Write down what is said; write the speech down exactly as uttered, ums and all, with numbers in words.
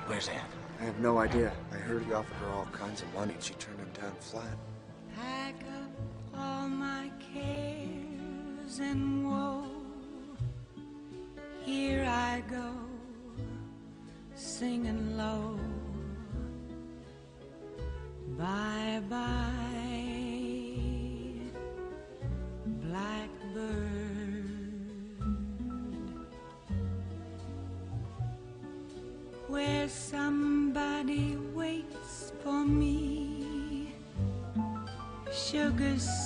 Where's Ann? I have no idea. I heard he offered her all kinds of money and she turned him down flat. Pack up all my cares and woe. Here I go, singing low. Bye bye, blackbird. Where somebody waits for me, sugar